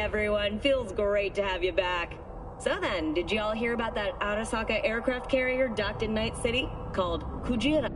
everyone. Feels great to have you back. So then, did you all hear about that Arasaka aircraft carrier docked in Night City? Called Kujira?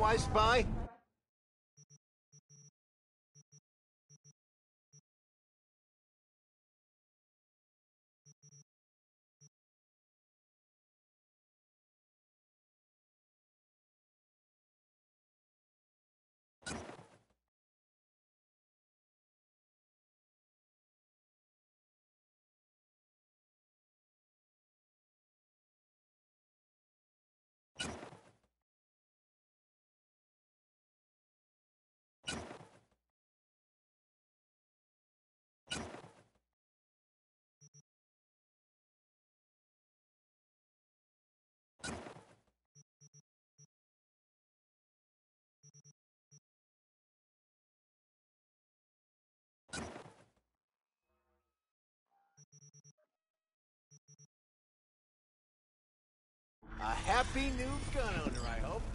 I spy? A happy new gun owner, I hope.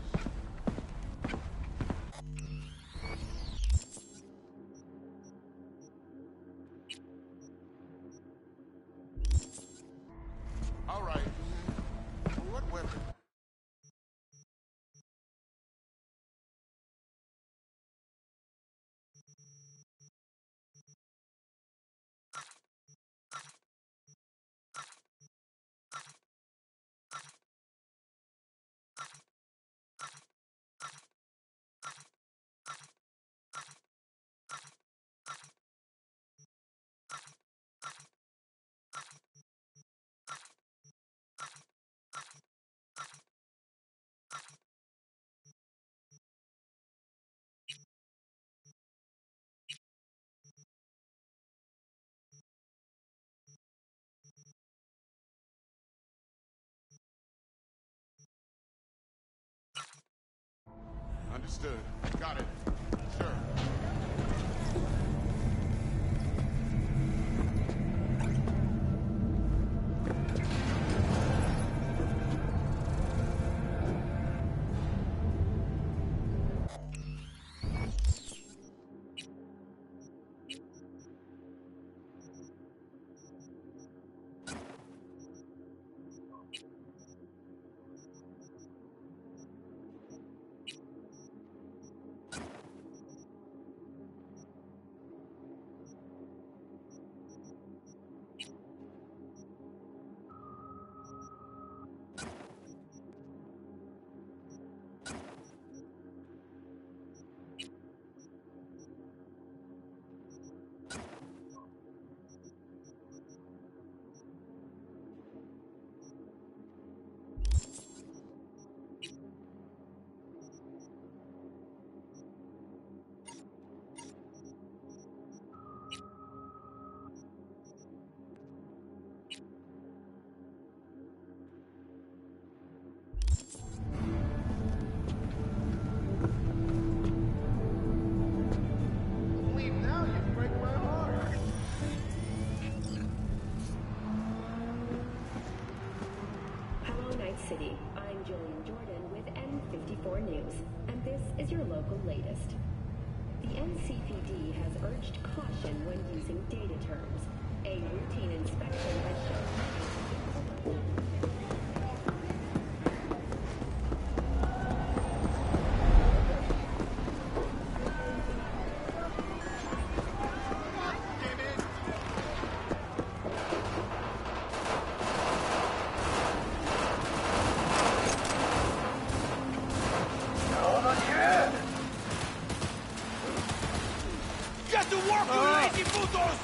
All right. What weapon? Understood. Got it. Sure. Leave now, you break my heart. Hello, Night City. I'm Julian Jordan with N54 News, and this is your local latest. The NCPD has urged caution when using data terms. A routine inspection has shown... Get to work, you lazy putos!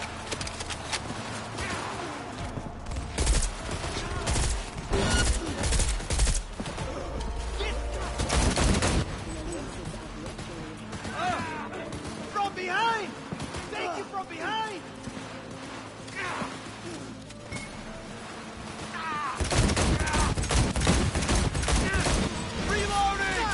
From behind! Take you from behind! Reloading!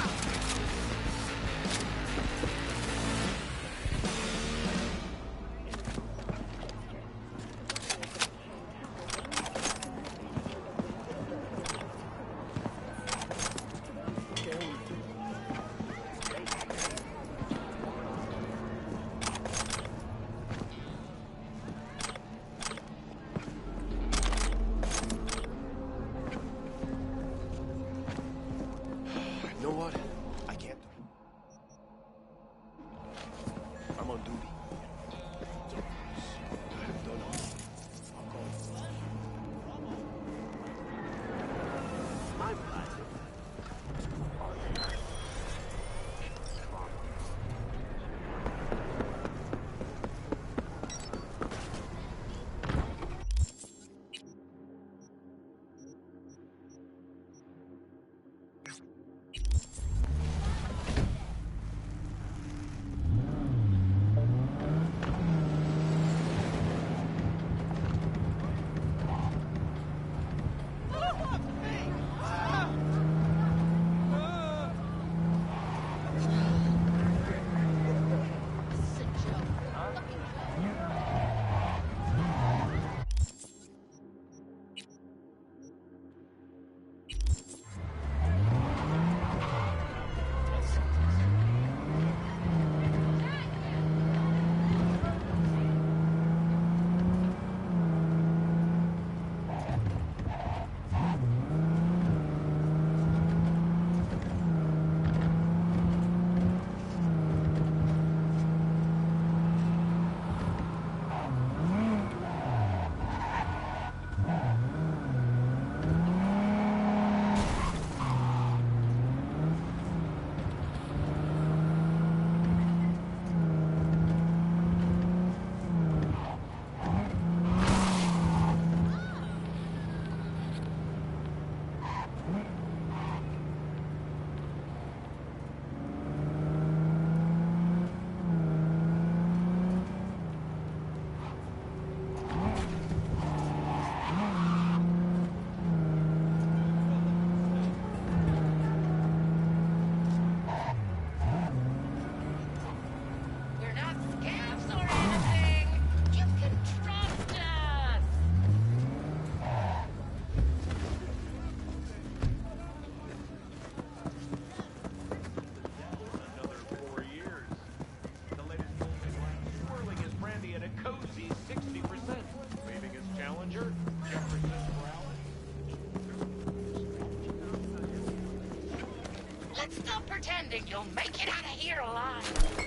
on duty? Don't know. I'll call him. I'm glad. Let's stop pretending you'll make it out of here alive.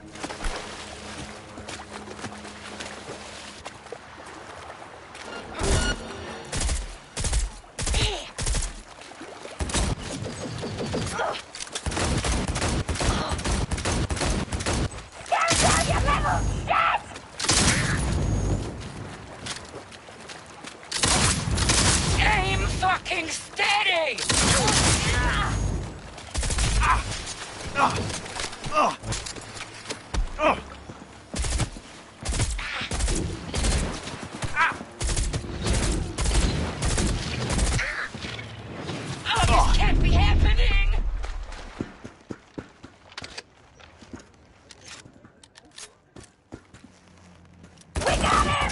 Aim fucking steady! Oh, this can't be happening! We got him!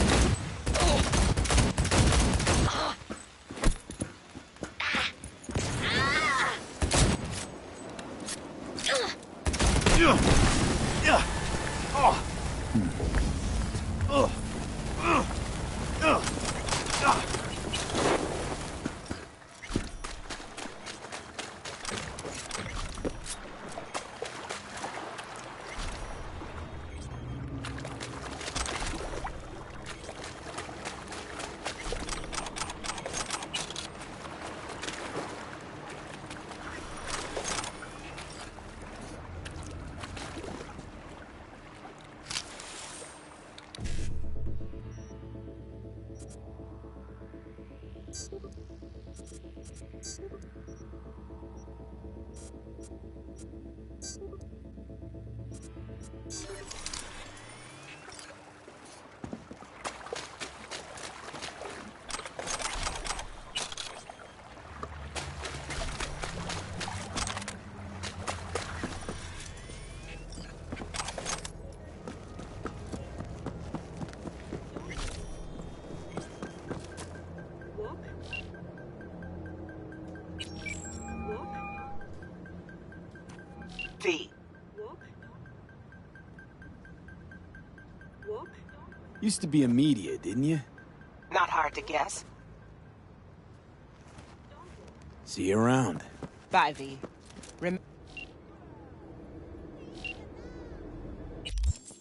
V. Used to be a media, didn't you? Not hard to guess. See you around. Bye, V.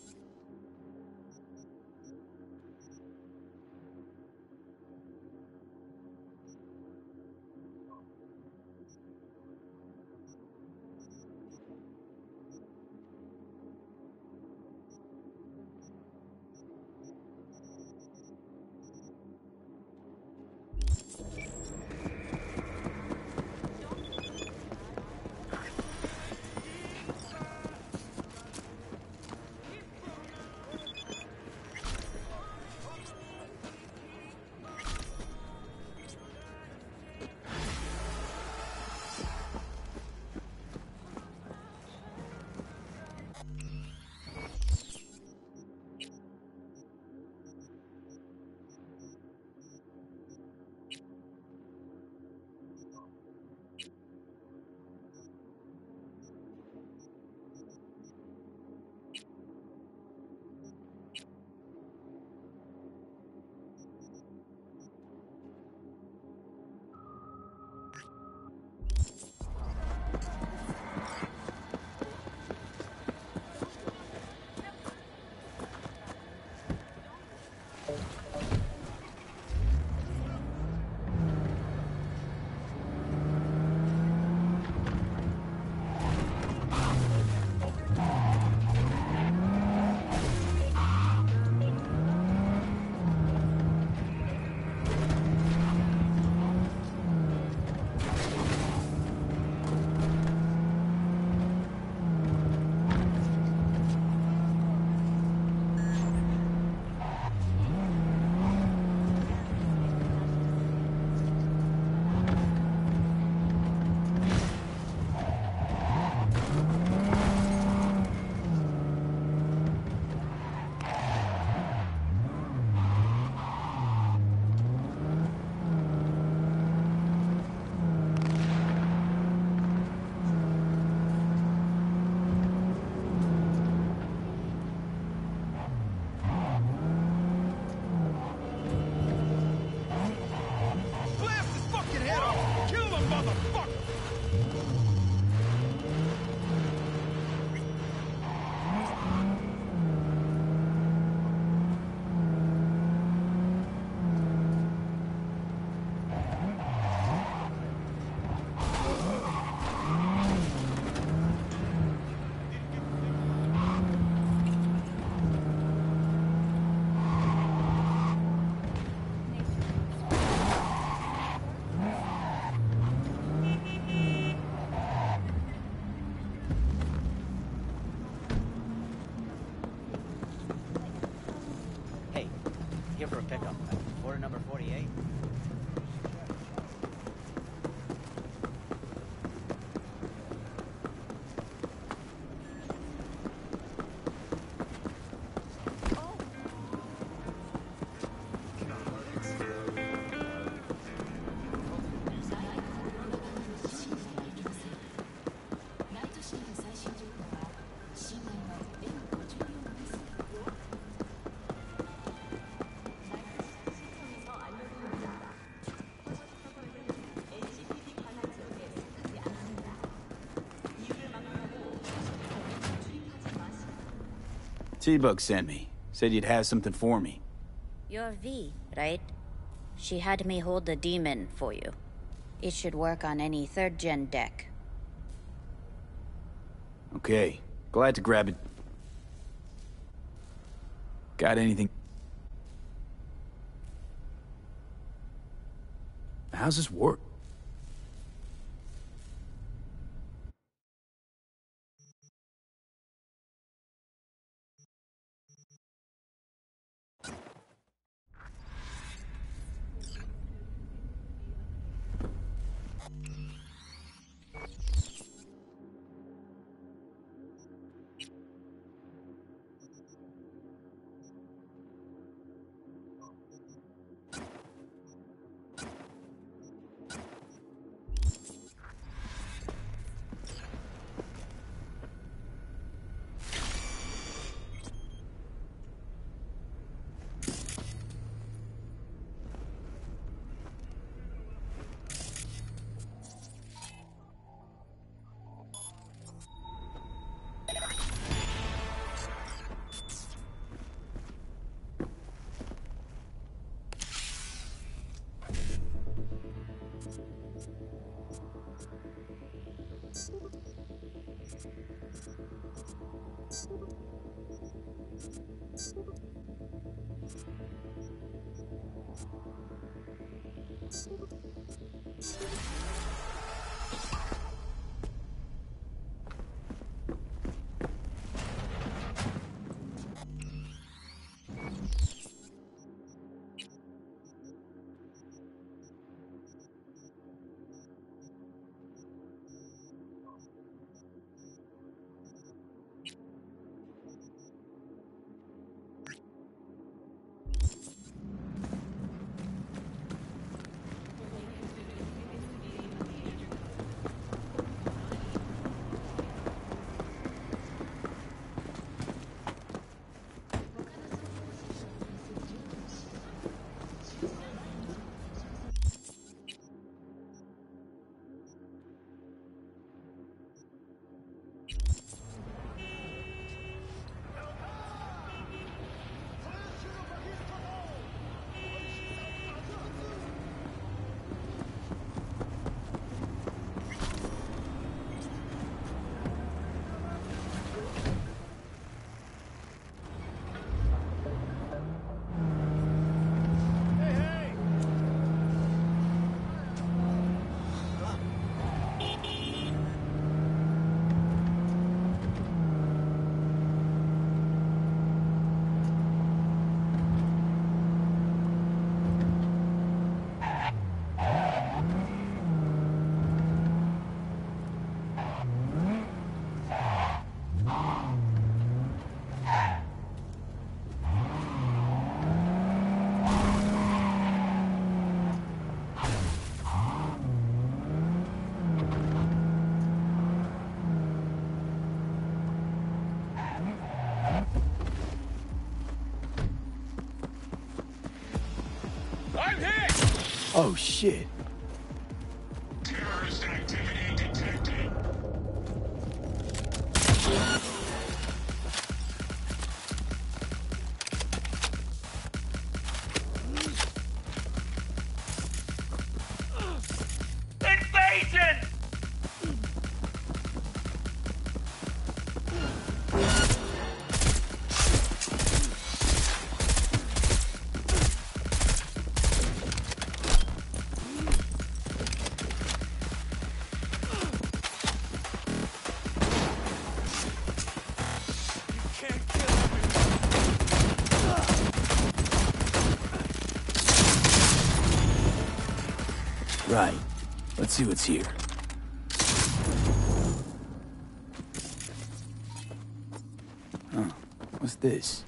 here for a pickup. Order number 48. T-Bug sent me. Said you'd have something for me. You're V, right? She had me hold the demon for you. It should work on any 3rd-gen deck. Okay. Glad to grab it. Got anything? How's this work? Oh, shit. Terrorist activity detected. Invasion! Right. Let's see what's here. Huh. What's this?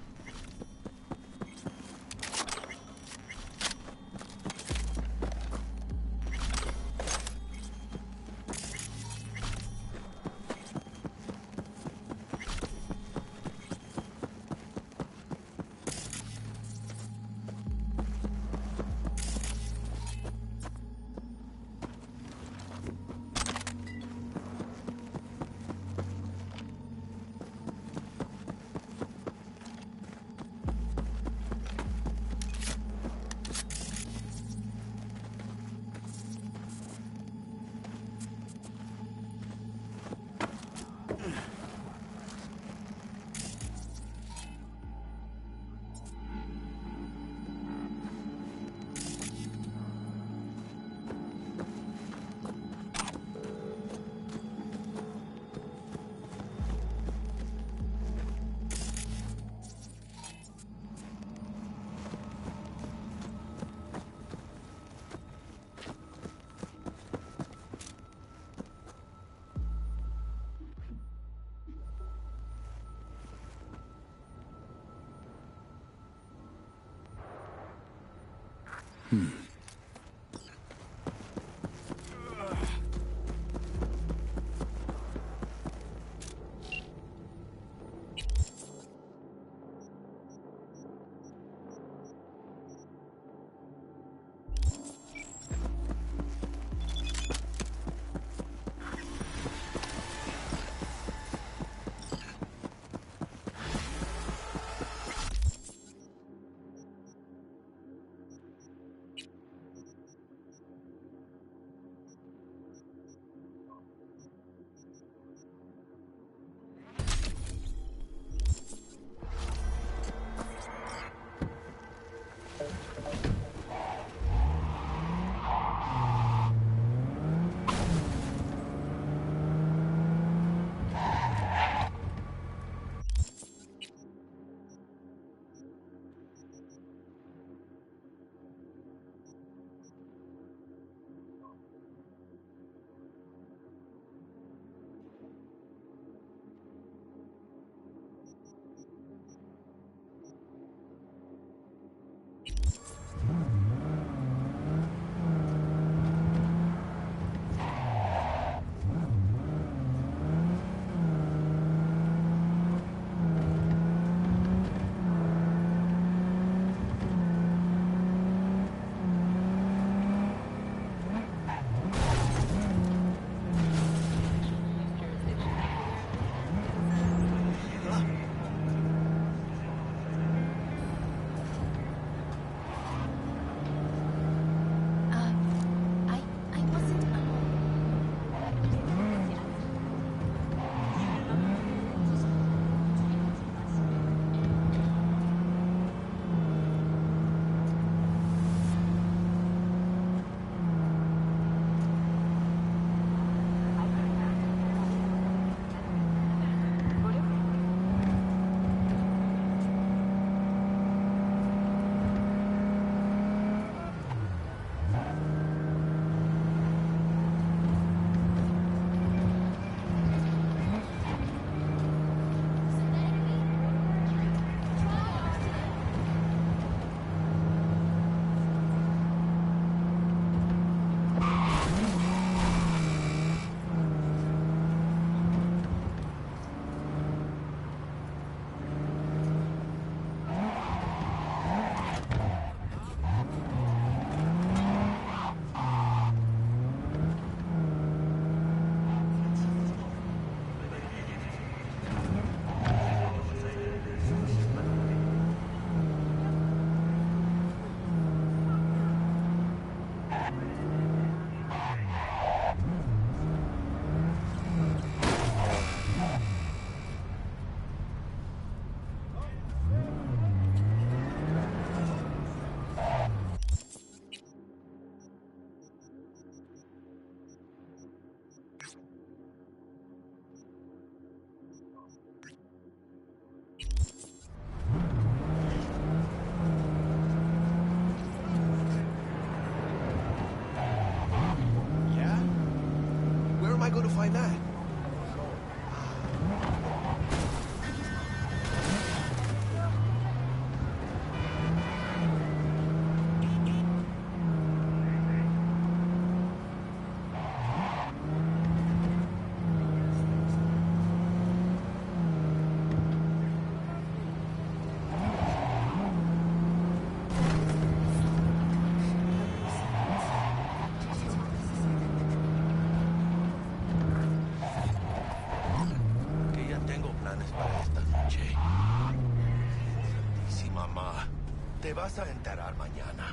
Te vas a enterar mañana.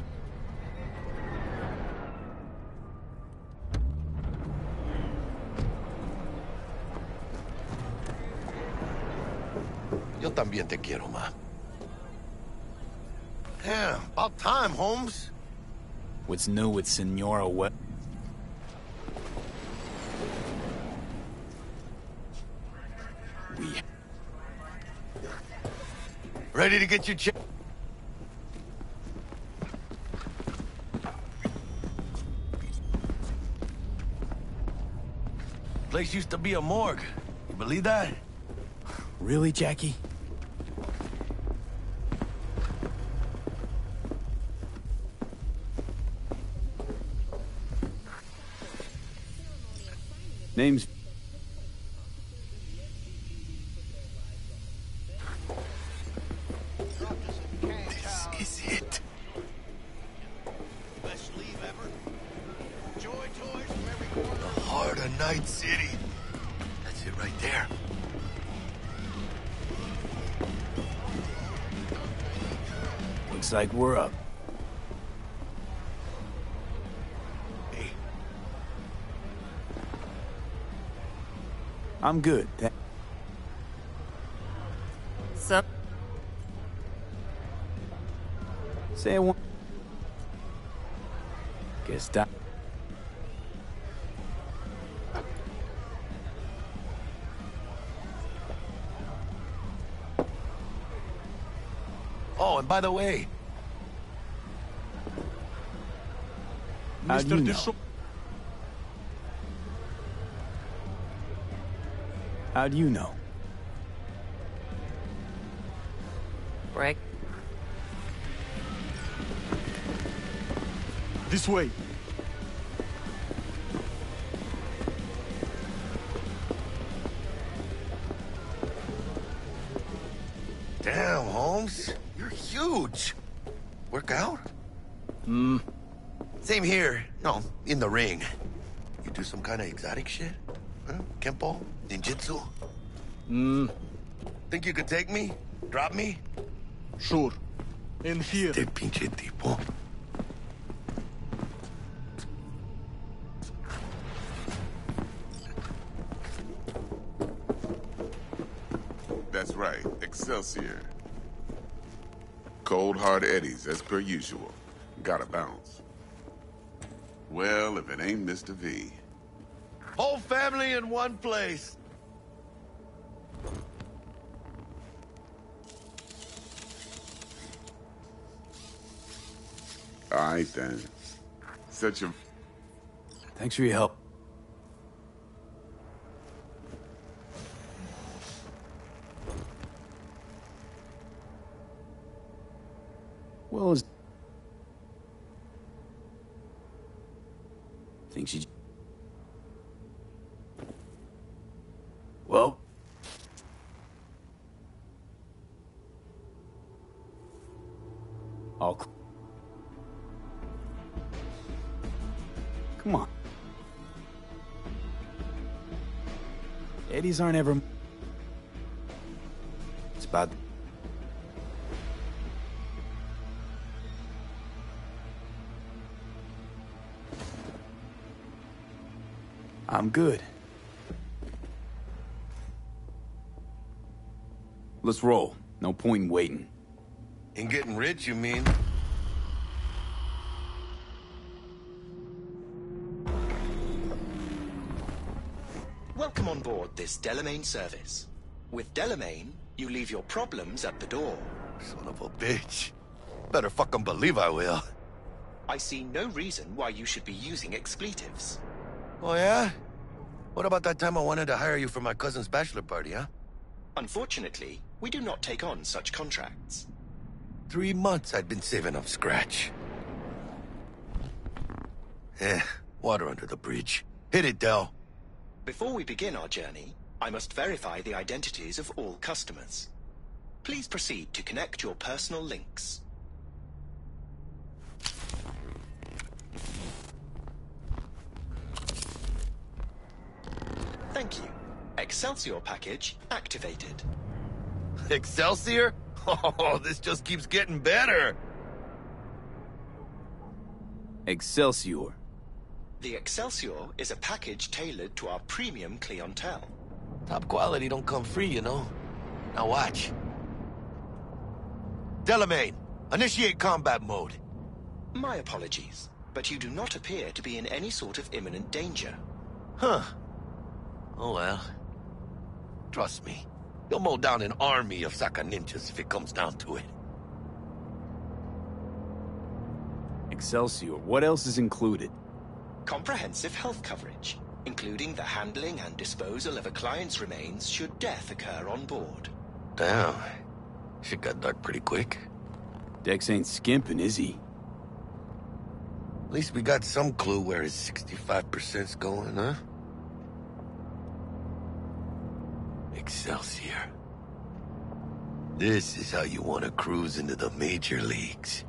Yo también te quiero, ma. Yeah, about time, Holmes. What's new with Senora Web? Ready to get your check? Place used to be a morgue. You believe that? Really, Jackie? Name's... This is it. Best leave ever. Joy toys from every corner. The heart of Night City. That's it right there. Looks like we're up. Hey, I'm good. Sup? Say it one. Guess that. oh, and by the way, How'd you know? How'd you know? Break. This way. damn, Holmes. You're huge. Work out? Same here. No, in the ring. You do some kind of exotic shit? Huh? Kempo? Ninjutsu? Think you could take me? Drop me? Sure. In here. Este pinche tipo. That's right. Excelsior. Cold hard eddies, as per usual. Gotta bounce. Well, if it ain't Mr. V. Whole family in one place. All right, then. Such a... Thanks for your help. Well, is... Think she... Well... I'll... Come on. Eddies aren't ever... It's about... I'm good. Let's roll. No point in waiting. In getting rich, you mean? Welcome on board this Delamain service. With Delamain, you leave your problems at the door. Son of a bitch. Better fucking believe I will. I see no reason why you should be using expletives. Oh, yeah? What about that time I wanted to hire you for my cousin's bachelor party, huh? Unfortunately, we do not take on such contracts. 3 months I'd been saving up scratch. Water under the bridge. Hit it, Del. Before we begin our journey, I must verify the identities of all customers. Please proceed to connect your personal links. Thank you. Excelsior package activated. Excelsior? Oh, this just keeps getting better. Excelsior. The Excelsior is a package tailored to our premium clientele. Top quality don't come free, you know. Now watch. Delamain, initiate combat mode. My apologies, but you do not appear to be in any sort of imminent danger. Huh. Oh well. Trust me, you'll mow down an army of Saka ninjas if it comes down to it. Excelsior, what else is included? Comprehensive health coverage, including the handling and disposal of a client's remains should death occur on board. Damn. Shit got dark pretty quick. Dex ain't skimping, is he? At least we got some clue where his 65%'s going, huh? Excelsior. This is how you want to cruise into the major leagues.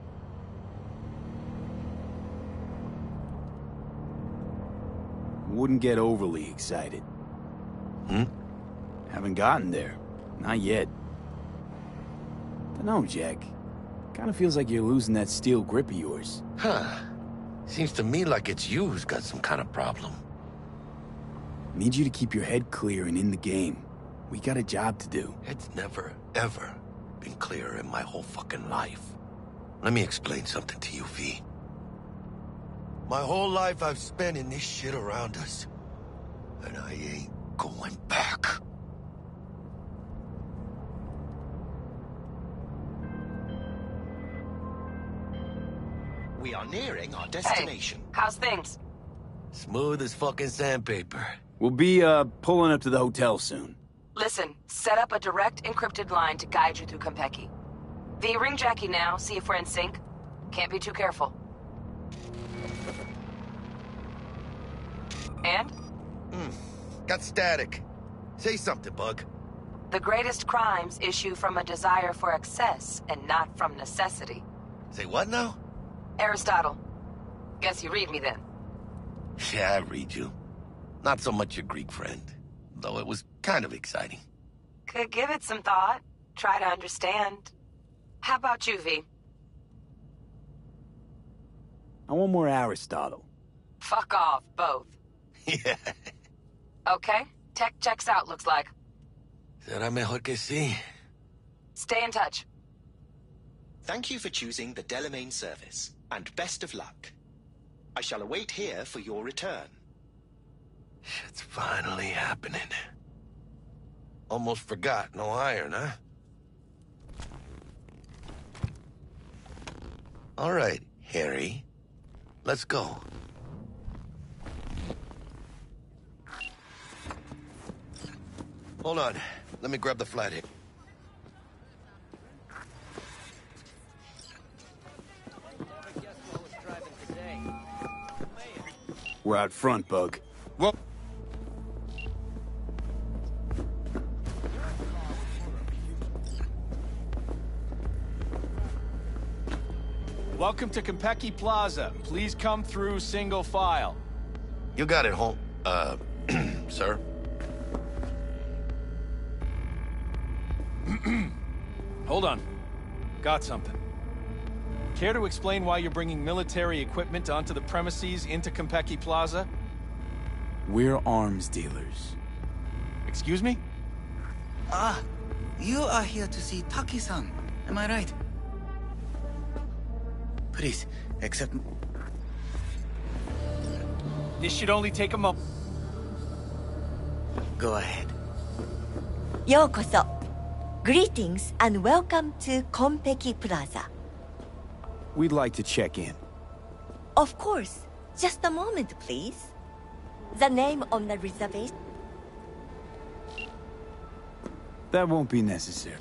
Wouldn't get overly excited. Hmm? Haven't gotten there. Not yet. Dunno, Jack. Kinda feels like you're losing that steel grip of yours. Huh. Seems to me like it's you who's got some kind of problem. Need you to keep your head clear and in the game. We got a job to do. It's never, ever been clearer in my whole fucking life. Let me explain something to you, V. My whole life I've spent in this shit around us. And I ain't going back. We are nearing our destination. Hey, how's things? Smooth as fucking sandpaper. We'll be, pulling up to the hotel soon. Listen, set up a direct encrypted line to guide you through Konpeki. V, ring Jackie now, see if we're in sync. Can't be too careful. And? Got static. Say something, Bug. The greatest crimes issue from a desire for excess and not from necessity. Say what now? Aristotle. Guess you read me then. Yeah, I read you. Not so much your Greek friend, though it was kind of exciting. Could give it some thought. Try to understand. How about you, V? I want more Aristotle. Fuck off, both. Yeah. Okay, tech checks out, looks like. Será mejor que sí. Stay in touch. Thank you for choosing the Delamain service, and best of luck. I shall await here for your return. Shit's finally happening. Almost forgot, no iron, huh? All right, Harry. Let's go. Hold on. Let me grab the flathead. We're out front, Bug. Well, welcome to Konpeki Plaza. Please come through single file. you got it, home. Sir? Hold on. Got something. Care to explain why you're bringing military equipment onto the premises into Konpeki Plaza? We're arms dealers. Excuse me? Ah, you are here to see Taki-san. Am I right? Please, accept... This should only take a moment. Go ahead. Yokoso. Greetings and welcome to Konpeki Plaza. We'd like to check in. Of course. Just a moment, please. The name on the reservation. That won't be necessary.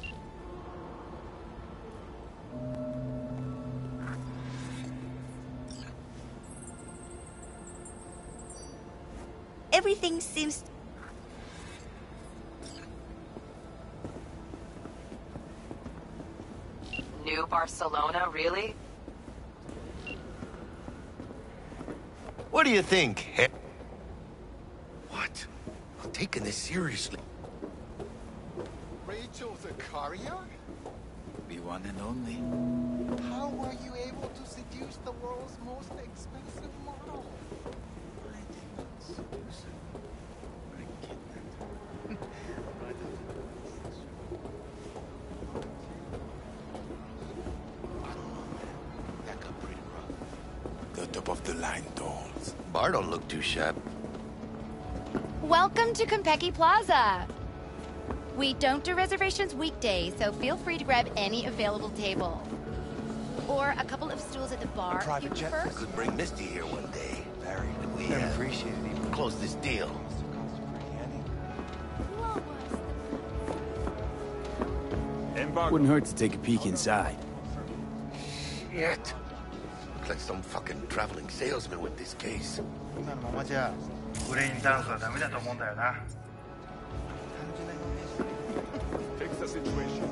Everything seems... New Barcelona, really? What do you think, What? I'm taking this seriously. Rachel Zakaria? The one and only. How were you able to seduce the world's most expensive model? I did not seduce her. I kidnapped her. That got pretty rough. The top of the line dolls. Bar don't look too shabby. Welcome to Konpeki Plaza. We don't do reservations weekdays, so feel free to grab any available table. Or a couple of stools at the bar if you prefer. I could bring Misty here one day. Very. We appreciate it. Close this deal. Wouldn't hurt to take a peek inside. Shit. Looks like some fucking traveling salesman with this case. Fix the situation.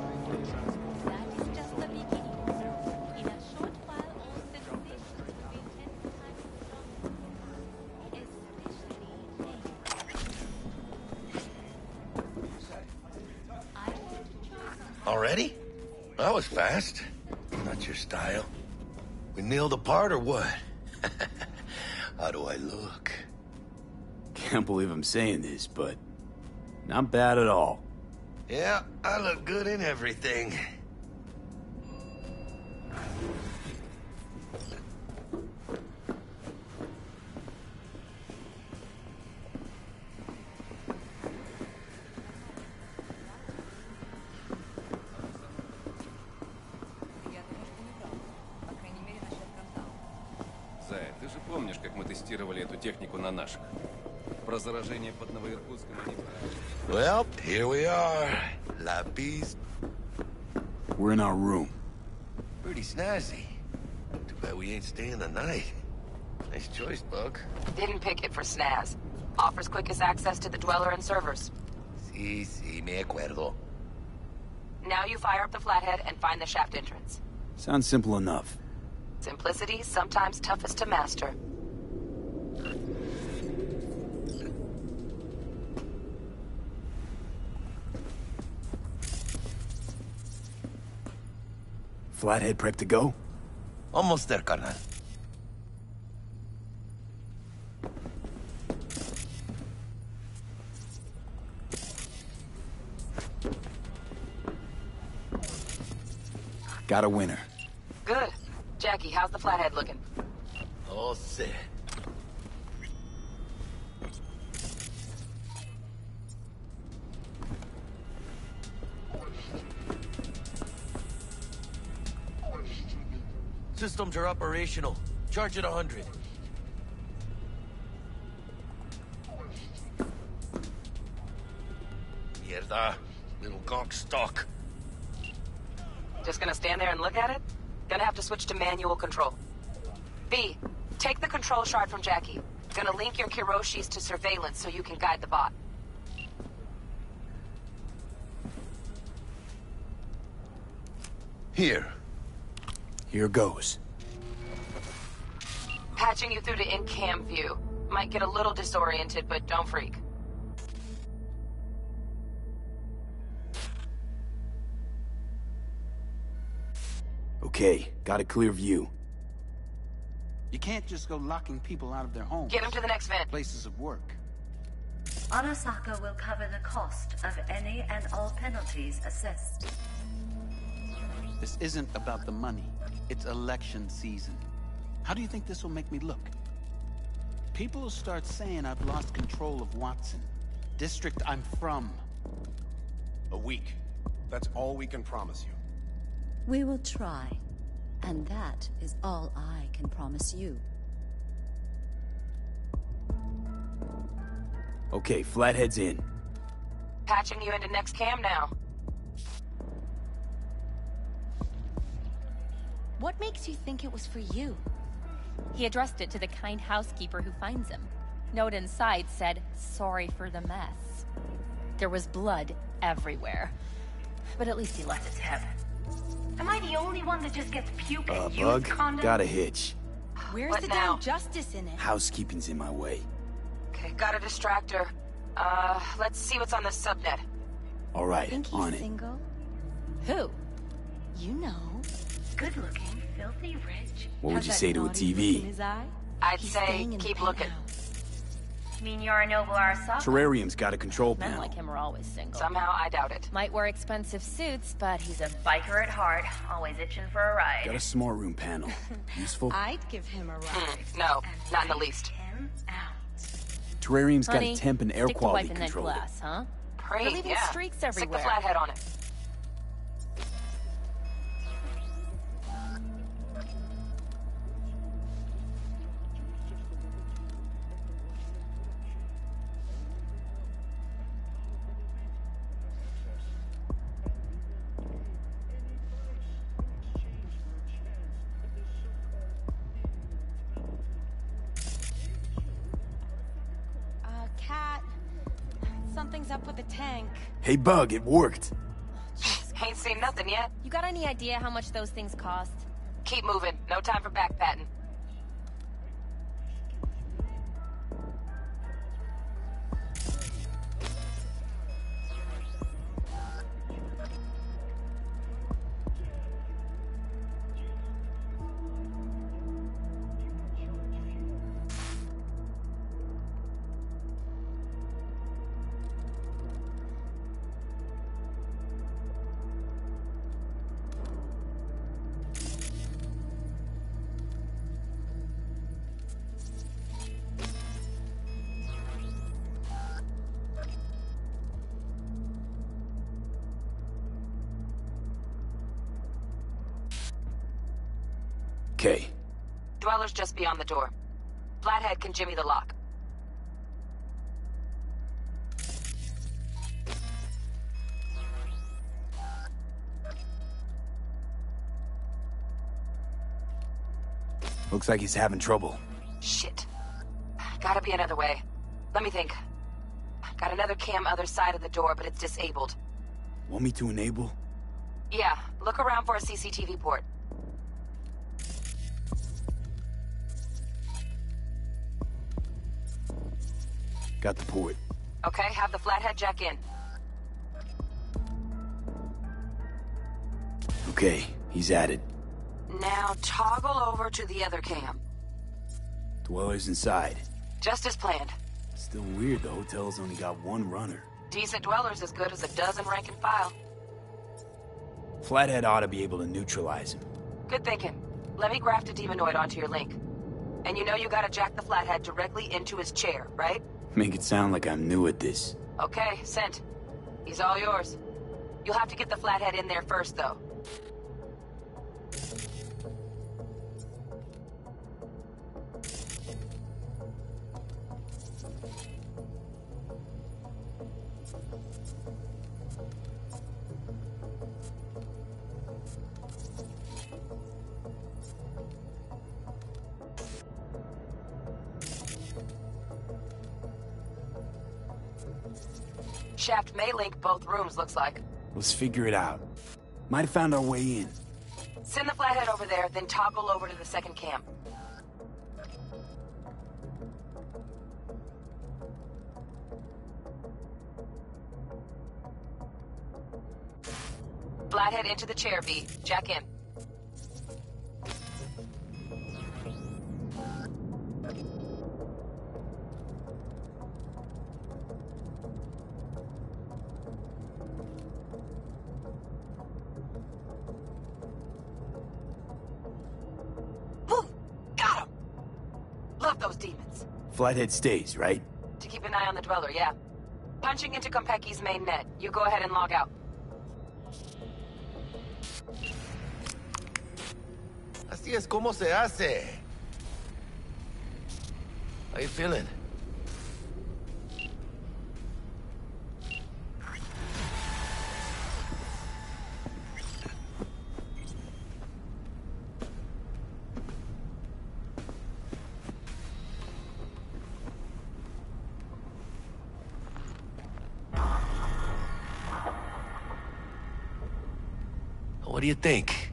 Already? That was fast. Not your style. We nailed the part or what? How do I look? Can't believe I'm saying this, but not bad at all. Yeah, I look good in everything. Зая, ты же помнишь, как мы тестировали эту технику на наших? Про заражение под Новоиркутском они... Well, here we are. Lapis. We're in our room. Pretty snazzy. Too bad we ain't staying the night. Nice choice, Bug. Didn't pick it for snaz. Offers quickest access to the Dweller and servers. Sí, me acuerdo. Now you fire up the flathead and find the shaft entrance. Sounds simple enough. Simplicity, sometimes toughest to master. Flathead prep to go? Almost there, carnal. Got a winner. Good. Jackie, how's the flathead looking? All set. Systems are operational. Charge at 100. Mierda. Little gawk stock. Just gonna stand there and look at it? Gonna have to switch to manual control. V, take the control shard from Jackie. Gonna link your Kiroshis to surveillance so you can guide the bot. Here. Here goes. Patching you through to in-cam view. Might get a little disoriented, but don't freak. Okay, got a clear view. You can't just go locking people out of their homes. Get them to the next vent. Places of work. Arasaka will cover the cost of any and all penalties assessed. This isn't about the money. It's election season. How do you think this will make me look? People will start saying I've lost control of Watson. District I'm from. A week. That's all we can promise you. We will try. And that is all I can promise you. Okay, Flathead's in. Patching you into next cam now. What makes you think it was for you? He addressed it to the kind housekeeper who finds him. Note inside said, "Sorry for the mess." There was blood everywhere. But at least he left a tip. Am I the only one that just gets puke and used Bug, condoms? got a hitch. Where's What the now? damn justice in it? Housekeeping's in my way. Okay, got a distractor. Let's see what's on the subnet. All right, Think he's on it. single? Who? You know. good looking, filthy rich. What would you say to a TV? I'd say keep looking. Mean Yorinobu Arasaka? Terrarium's got a control Men panel. like him are always single. Somehow, I doubt it. Might wear expensive suits, but he's a Biker at heart, always itching for a ride. Got a smart room panel. Useful? I'd give him a ride. No, not in the least. Terrarium's got Honey, a temp and air stick to quality wiping that controller. glass, huh? Great, You're leaving yeah. streaks everywhere. Stick the flathead on it. Cat. Something's up with the tank. Hey, Bug, it worked. Ain't seen nothing yet. You got any idea how much those things cost? Keep moving. No time for backpatting. Okay. Dweller's just beyond the door. Flathead can jimmy the lock. Looks like he's having trouble. Shit. Gotta be another way. Let me think. Got another cam other side of the door, but it's disabled. Want me to enable? Yeah, look around for a CCTV port. Got the port. Okay, have the flathead jack in. Okay, he's at it. Now toggle over to the other cam. Dweller's inside. Just as planned. Still weird, the hotel's only got one runner. Decent Dweller's as good as a dozen rank and file. Flathead ought to be able to neutralize him. Good thinking. Let me graft a demonoid onto your link. And you know you gotta jack the flathead directly into his chair, right? Make it sound like I'm new at this. Okay, sent. He's all yours. You'll have to get the flathead in there first, though. Shaft may link both rooms, looks like. Let's figure it out. Might have found our way in. Send the flathead over there, then toggle over to the second cam. Flathead into the chair, V. Jack in. Flathead stays, right? To keep an eye on the Dweller, yeah. Punching into Konpeki's main net. You go ahead and log out. Así es como se hace. How you feeling? What do you think?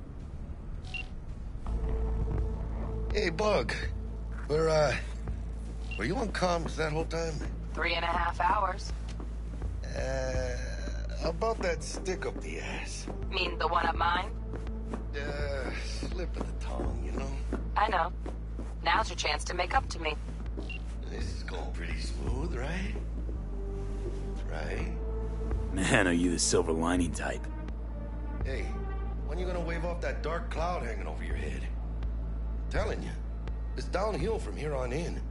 Hey, Bug. We're Were you on comms that whole time? 3.5 hours. About that stick up the ass. Mean the one up mine? Slip of the tongue, you know? I know. Now's your chance to make up to me. This is going pretty smooth, right? Right? Man, are you the silver lining type? Hey, when you gonna wave off that dark cloud hanging over your head? I'm telling you, it's downhill from here on in.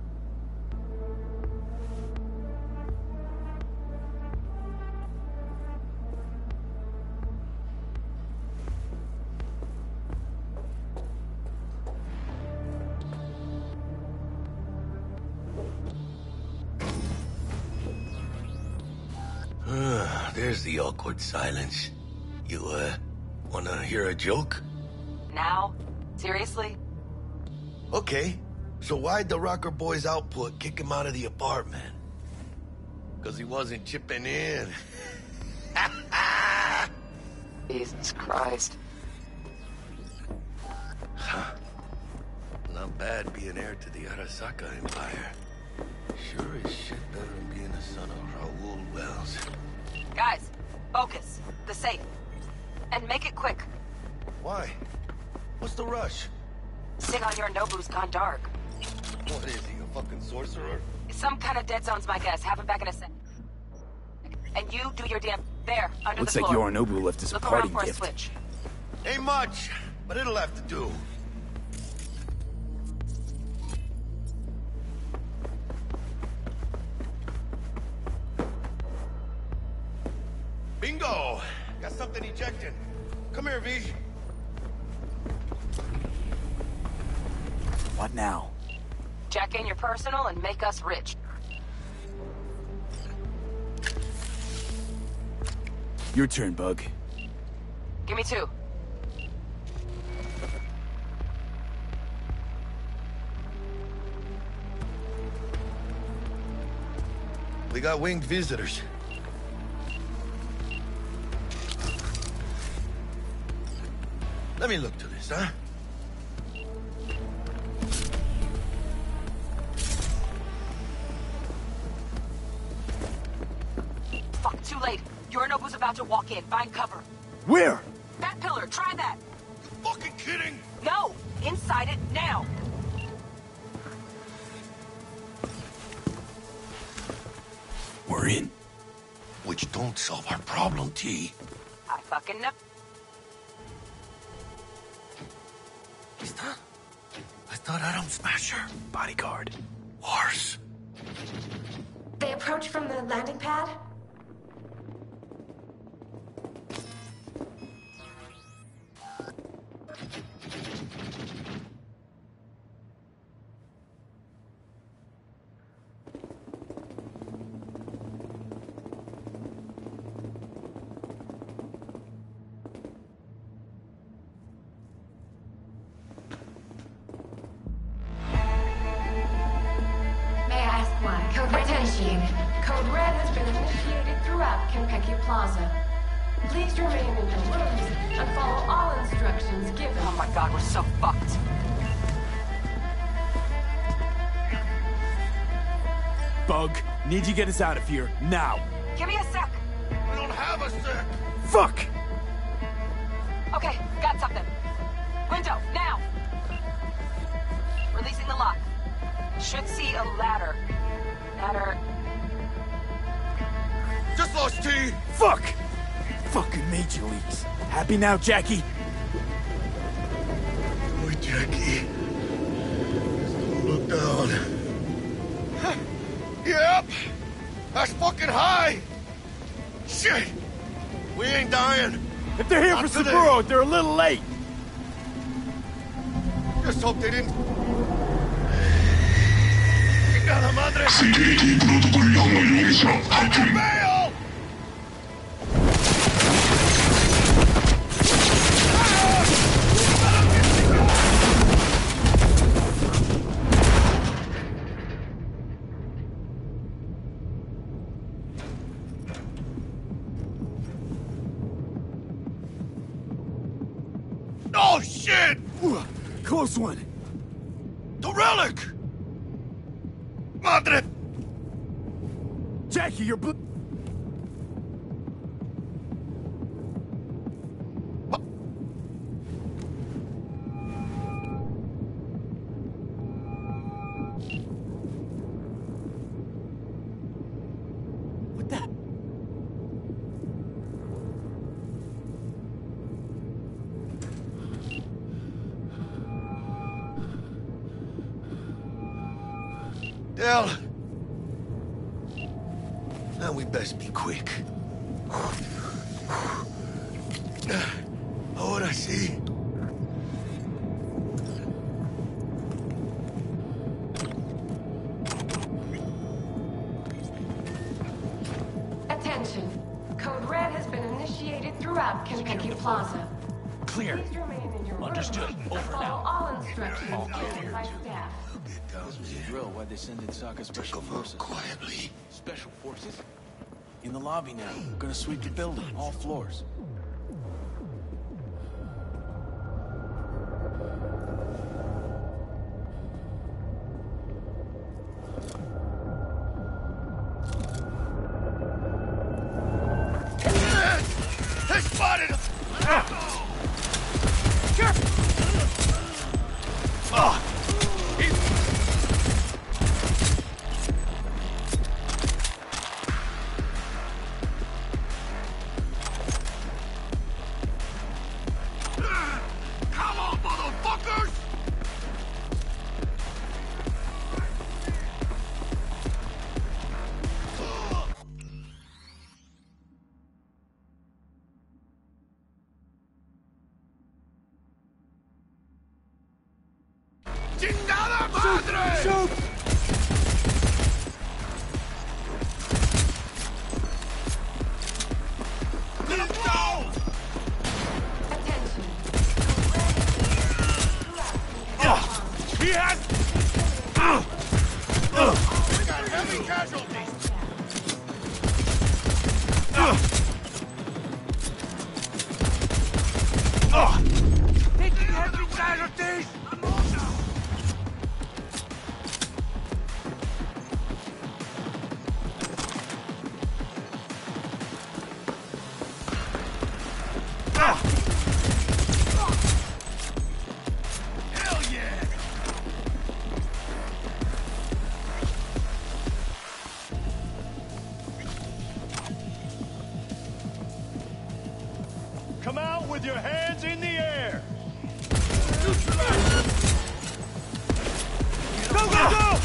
There's the awkward silence. You, wanna hear a joke? Now? Seriously? Okay. So why'd the Rocker Boy's output kick him out of the apartment? Because he wasn't chipping in. Jesus Christ. Huh. Not bad being heir to the Arasaka Empire. Sure as shit better than being the son of Raoul Wells. Guys, focus. The safe. And make it quick. Why? What's the rush? Sigon Yorinobu's gone dark. What is he, a fucking sorcerer? Some kind of dead zone's my guess. Have him back in a sec. And you do your damn... There, under Looks the like floor. Yorinobu left us a Look parting around for gift. a switch. Ain't much, but it'll have to do. Bingo! Got something ejecting. Come here, V. What now? Jack in your personal and make us rich. Your turn, Bug. Give me 2. We got winged visitors. Let me look to this, huh? Fuck, too late. Yorinobu's about to walk in. Find cover. Where? That pillar, try that. You fucking kidding? No! Inside it, now! We're in. Which don't solve our problem, T. I fucking know. I thought Atom Smasher. Bodyguard. Horse. They approach from the landing pad? Code Red initiated. Code Red has been initiated throughout Kenpeki Plaza. Please remain in your rooms and follow all instructions given. Oh my god, we're so fucked. Bug, need you get us out of here, now. Give me a sec. We don't have a sec. Fuck! Okay, got something. Window, now! Releasing the lock. Should see a ladder. Ladder. Just lost T! Fuck! Fucking Major Leagues. Happy now, Jackie? Boy, Jackie. Just don't look down. Yep! That's fucking high! Shit! We ain't dying. If they're here Not for today. Saburo, they're a little late. Just hope they didn't... Chingada madre! Security protocol user active. Bail! Oh, shit! Ooh, close one. The relic! Padre! Jackie, you're What the? Del! Now we best be quick. Ahora sí. Attention. Code Red has been initiated throughout Kentucky Plaza. Clear. Please remain in your Understood. rooms Over and follow now. all instructions given by staff. This was a drill. Why'd they send in Saka Special Forces? Quietly. Special Forces? In the lobby now. We're gonna sweep the building, all floors. They spotted him! Come on, motherfuckers! ¡Chingada madre! Shoot! Let's go! Attention. He has... We got heavy casualties! Taking heavy casualties! Hell yeah! Come out with your hands in the air! Go, go, go!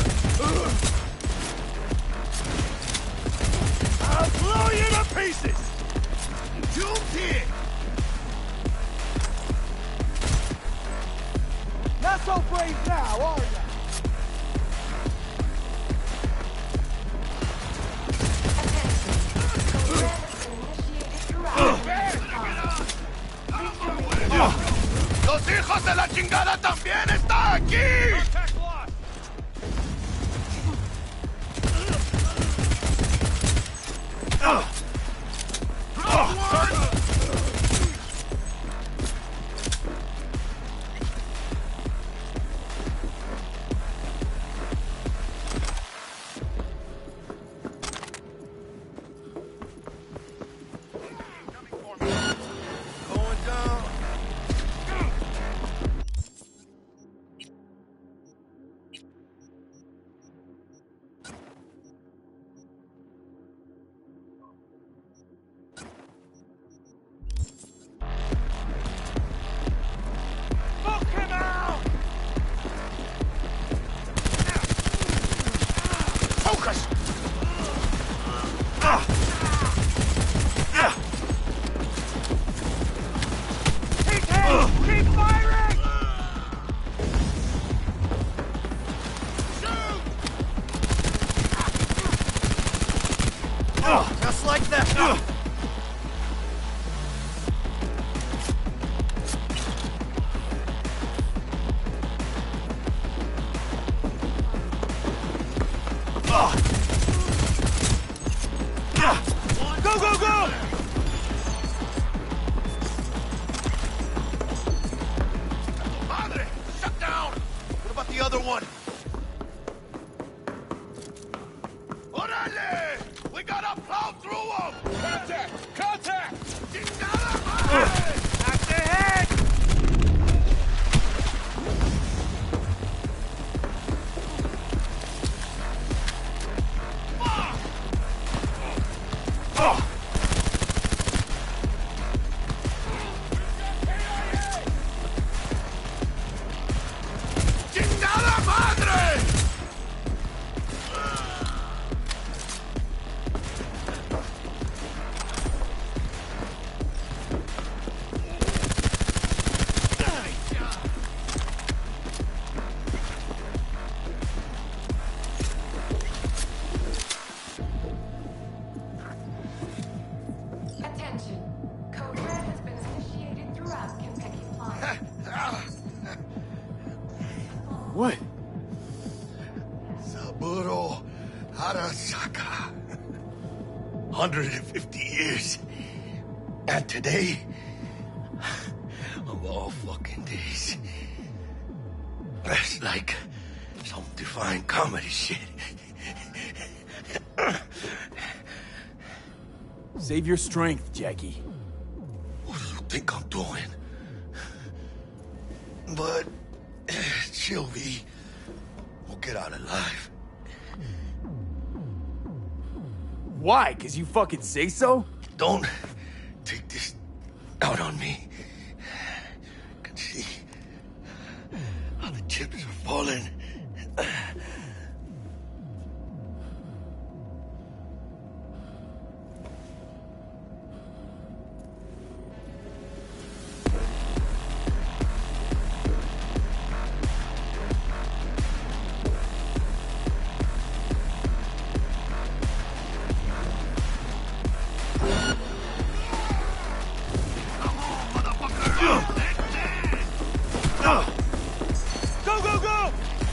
I'll blow you to pieces! You did! Not so brave now, are ya? ¡Los hijos de la chingada también están aquí! Going down. Fuck him out! Focus! Keep firing! Just like that! Go, go, go! Madre! Shut down! What about the other one? Contact! Contact! At the head! ¡Chingada madre! Attention. Code Red has been initiated throughout Kentucky Plaza. What? Saburo Arasaka. 150 years. And today, of all fucking days, that's like some divine comedy shit. Save your strength, Jackie. What do you think I'm doing? But, chill, V. We'll get out alive. Why? 'Cause you fucking say so? Don't take this out on me. I can see how the chips are falling. Go, go, go!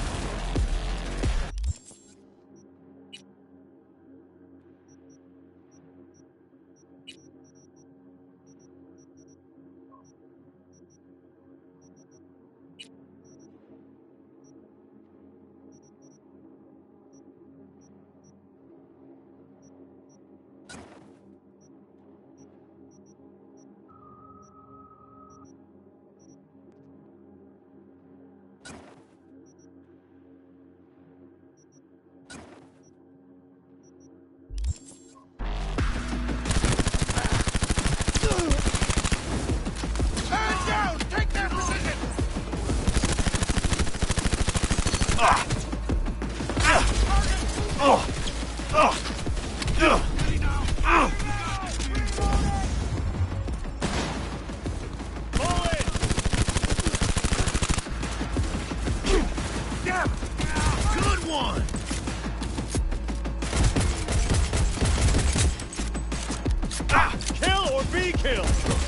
Man down! Take that position! Good one! Kill or be killed!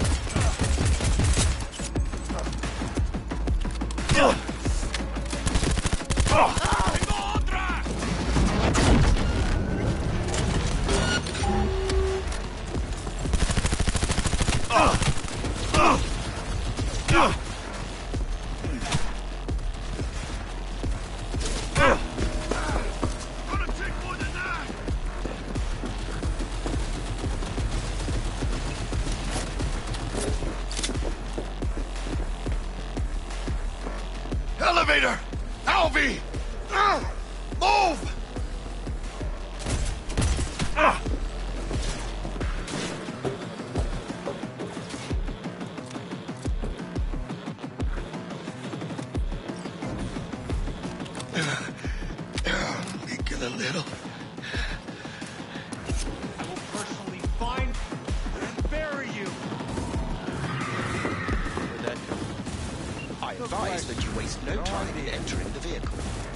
Elevator! Alvy! Move! Leaking a little. I will personally find and bury you! I advise that you waste no time in entering the vehicle.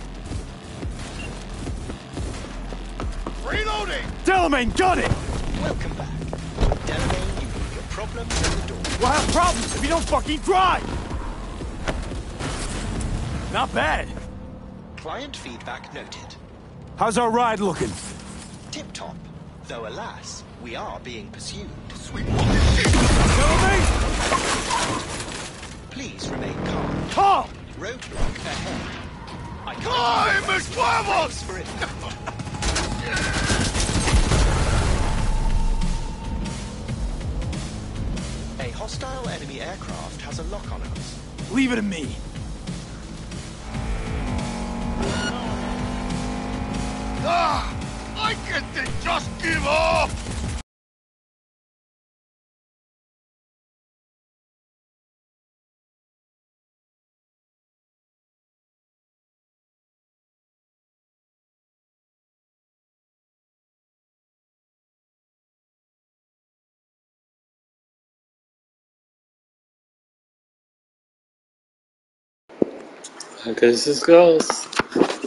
Reloading! Delamain, got it! Welcome back. Delamain, you leave your problems at the door. We'll have problems if you don't fucking drive! Not bad. Client feedback noted. How's our ride looking? Tip-top. Though alas, we are being pursued. Sweet. Please remain calm. Calm! Roadblock ahead. I Climb, mis huevos! for it. hostile enemy aircraft has a lock on us. Leave it to me. Ah! Why can't they just give up? I guess this goes.